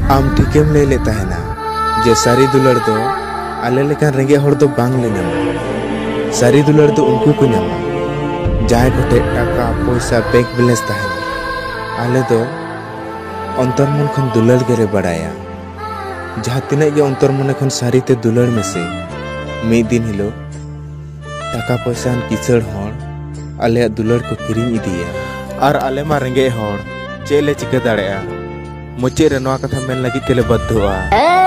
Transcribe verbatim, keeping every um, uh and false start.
आम ठीकेम ले लेता है ना जे सारी दुलड़ दो आले लेकान रेंगे हर दो बांग ले नामा। सारी दुलड़ दो उनको को नामा जहां को टाका पैसा बैंक बैलेंस ताहे आले दो अंतर मन खन दुलड़ गेरे बड़ाया जहां तिना के अंतर मन खन सारी ते दुलड़ में से मे दिन हिलो टाका पैसा किसड़ हर आले दुलड़ को किरिंग इदिया और आले मा रेंगे हर चेले चिका दाड़ेया मुचे रे नवा कथा मेन लगी तेले बद्धुआ।